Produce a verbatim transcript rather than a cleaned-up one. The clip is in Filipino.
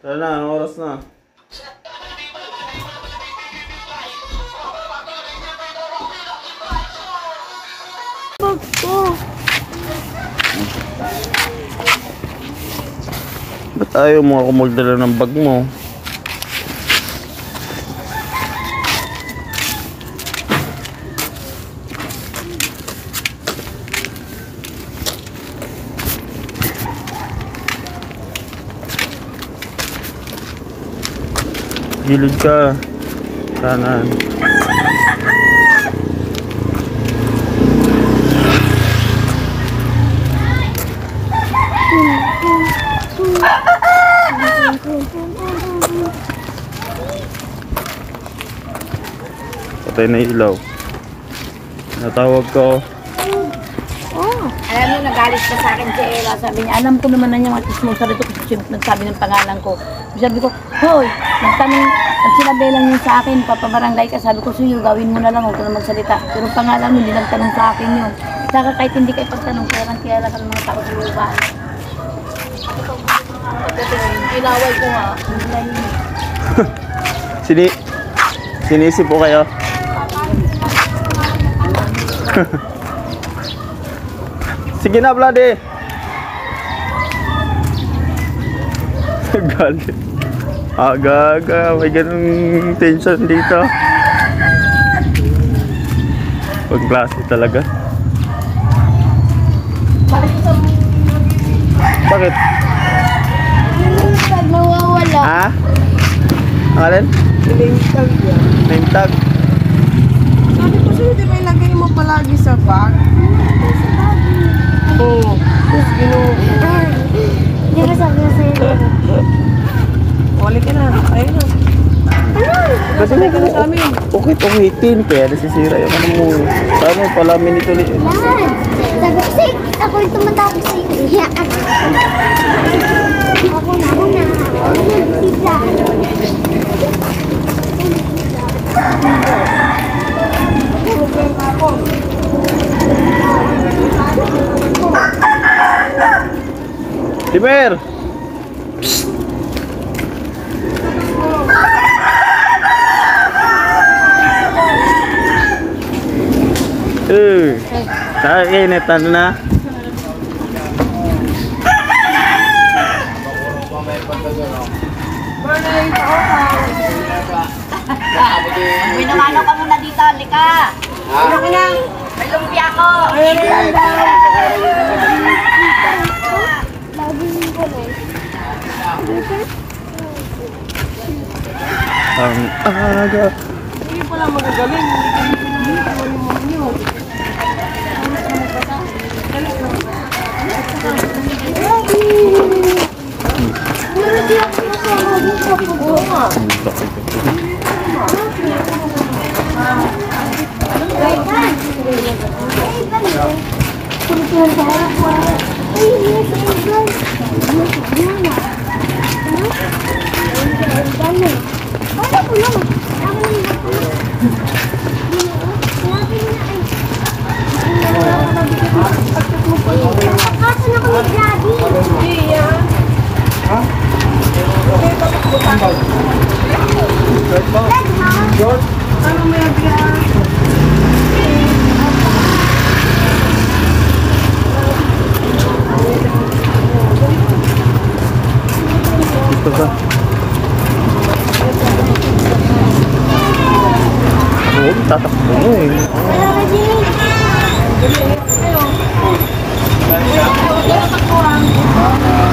Tara na, anong oras na? Bag ko. Ba't ayaw mo ako magdala ng bag mo? Gilid ka. Kanan. Patay na ilaw. Natawag ko. Oh. Alam mo, nagalit ka sa akin si Ella. Sabi niya, alam ko naman na niya matis mo sa rito kasi nagsabi ng pangalan ko. Sabi ko, hoy, nagtanong, nagsinabi lang niya sa akin, papabarangay ka. Sabi ko, suyo, gawin mo na lang, huwag ka na magsalita. Pero pangalan mo, hindi nagtanong sa akin yun. Saka kahit hindi kayo pagtanong, kaya lang kaya lang ng mga tao sa lupa. Inaway ko nga. Sini Sinisip po kayo? Sige na, Vlade. Galit. Aga-aga, may ganung tension dito. Pag-klase talaga. Bakit? Pag mawawala. Ha? Ang alin? Name tag yan. Name tag? Sabi ko sa'yo, di ba ilagay mo palagi sa bag? Oo. Tapos ginuha. Hindi ba sabi na sa'yo? Wali ka na. Ayun na. Kasi Wali ka na sa amin. okay, umitin. Kaya nasisira yung ano mo. Sana palamin ito ulit. Lahat. Sabi ko sa'yo, ako yung tumatawag sa'yo. Yan. Ako na, ako na. Ako na, sila. Timer! Eh, kainit ano na? Minumano ka muna dito, lika. Ano ka na? May lumpia ko. Ang aga. Hindi pala magagaling. Hindi ko yung mga nyo. Oo nga. Ano may biya? Ito ba? Oo, tatakbo mo eh. Wala ka din.